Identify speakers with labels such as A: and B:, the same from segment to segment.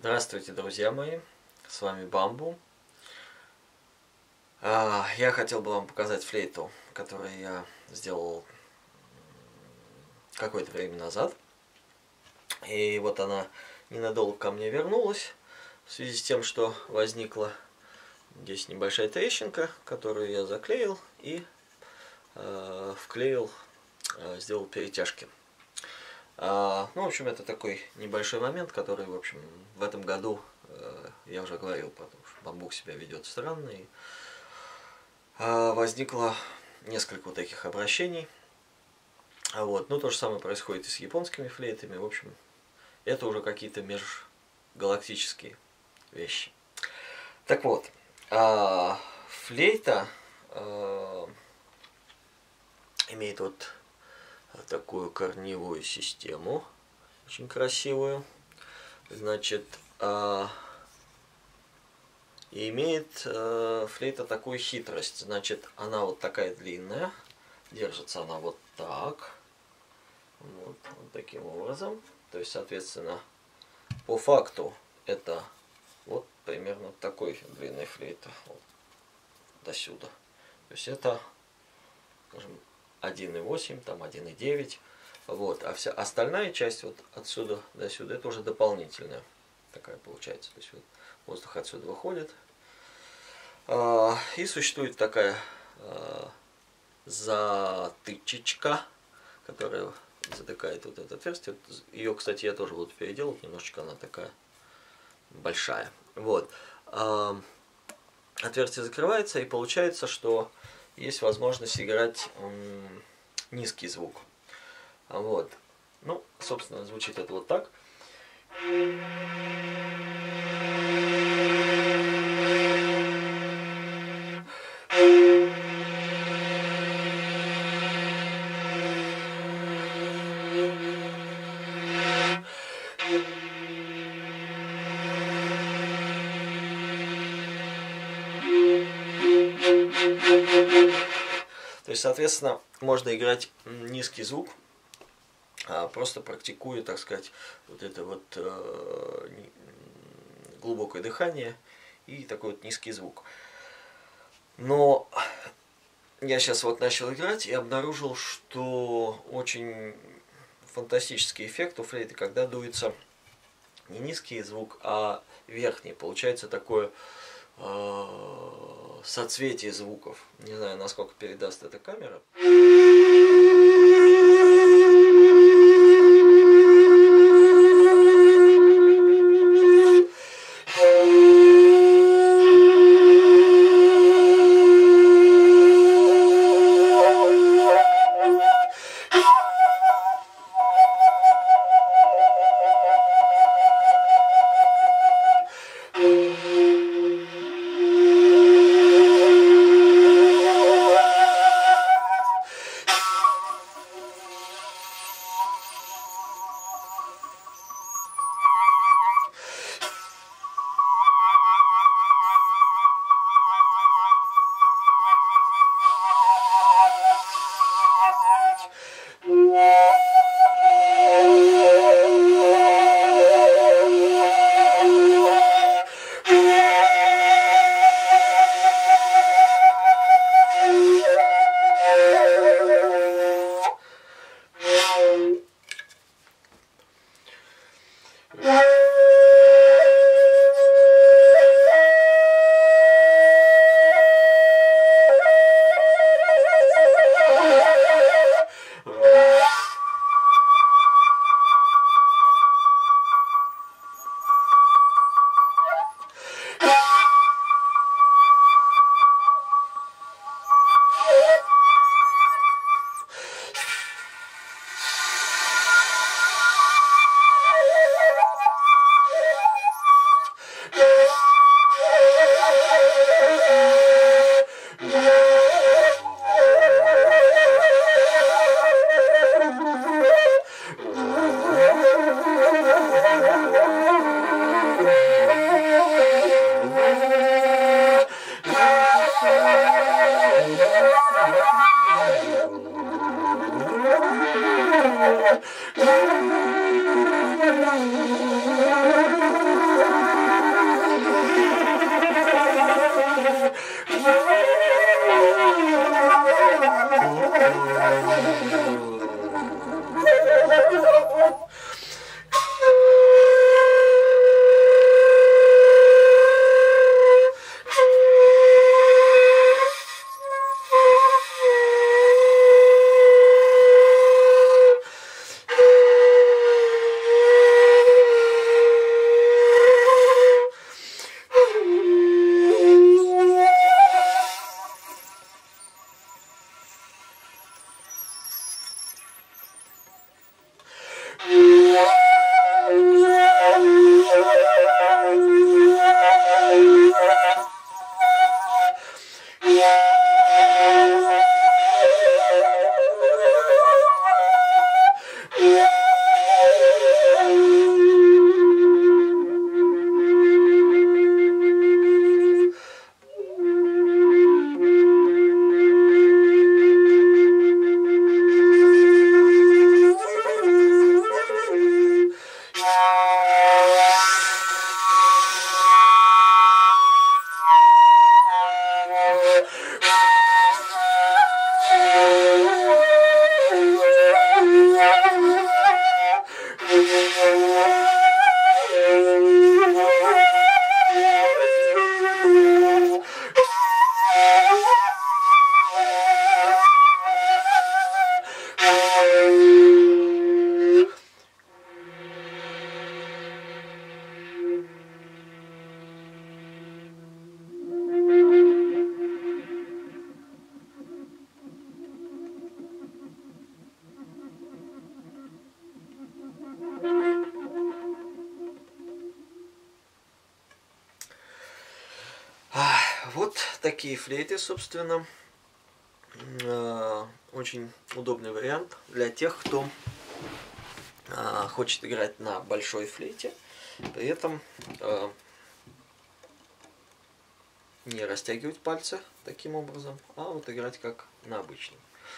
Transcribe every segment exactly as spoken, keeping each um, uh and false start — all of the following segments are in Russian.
A: Здравствуйте, друзья мои, с вами Бамбу. Я хотел бы вам показать флейту, которую я сделал какое-то время назад. И вот она ненадолго ко мне вернулась, в связи с тем, что возникла здесь небольшая трещинка, которую я заклеил и э, вклеил, э, сделал перетяжки. А, ну, в общем, это такой небольшой момент, который, в общем, в этом году, э, я уже говорил, потому что бамбук себя ведет странно, и э, возникло несколько вот таких обращений. А вот, ну, то же самое происходит и с японскими флейтами, в общем, это уже какие-то межгалактические вещи. Так вот, э, флейта э, имеет вот такую корневую систему, очень красивую. Значит, э, имеет э, флейта такую хитрость. Значит, она вот такая длинная, держится она вот так, вот, вот таким образом. То есть, соответственно, по факту это вот примерно такой длинной флейта, вот, до сюда. То есть это, скажем, один и восемь, там один и девять. Вот. А вся остальная часть вот отсюда до сюда, это уже дополнительная такая получается. То есть вот воздух отсюда выходит. А, и существует такая а, затычечка, которая затыкает вот это отверстие. Ее, кстати, я тоже буду переделать, немножечко она такая большая. Вот. А, отверстие закрывается, и получается, что есть возможность играть м, низкий звук. Вот. Ну, собственно, звучит это вот так. То есть, соответственно, можно играть низкий звук, просто практикуя, так сказать, вот это вот э, глубокое дыхание и такой вот низкий звук. Но я сейчас вот начал играть и обнаружил, что очень фантастический эффект у флейты, когда дуется не низкий звук, а верхний. Получается такое э, соцветие звуков. Не знаю, насколько передаст эта камера. Вот такие флейты, собственно. Очень удобный вариант для тех, кто хочет играть на большой флейте, при этом не растягивать пальцы таким образом, а вот играть как на обычном.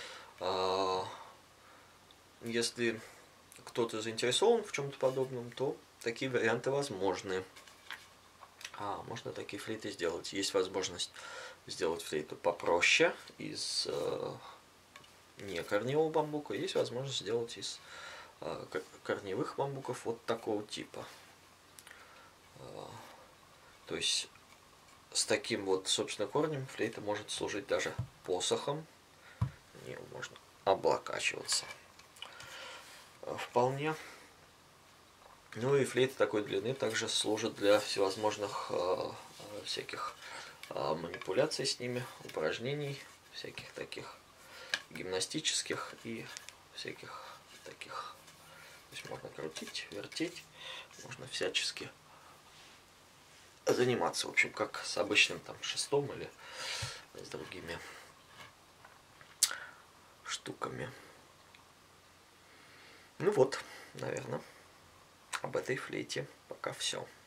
A: Если кто-то заинтересован в чем-то подобном, то такие варианты возможны. А, можно такие флейты сделать. Есть возможность сделать флейту попроще из э, не корневого бамбука. Есть возможность сделать из э, корневых бамбуков вот такого типа. Э, то есть с таким вот, собственно, корнем флейта может служить даже посохом. Не, можно облокачиваться. Вполне. Ну и флейты такой длины также служат для всевозможных э, всяких э, манипуляций с ними, упражнений, всяких таких гимнастических и всяких таких. То есть можно крутить, вертеть, можно всячески заниматься, в общем, как с обычным там шестом или с другими штуками. Ну вот, наверное, об этой флейте пока все.